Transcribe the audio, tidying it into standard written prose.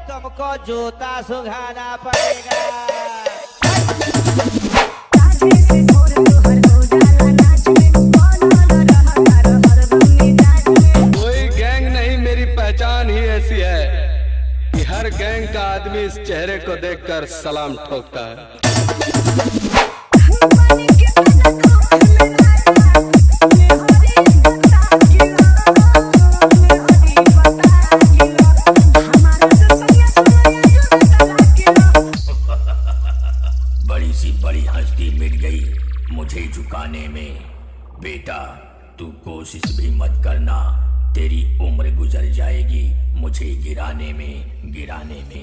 तुमको जूता सुखाना पड़ेगा। कोई गैंग नहीं, मेरी पहचान ही ऐसी है कि हर गैंग का आदमी इस चेहरे को देखकर सलाम ठोकता है। बड़ी सी बड़ी हस्ती मिट गई मुझे झुकाने में। बेटा तू कोशिश भी मत करना, तेरी उम्र गुजर जाएगी मुझे गिराने में।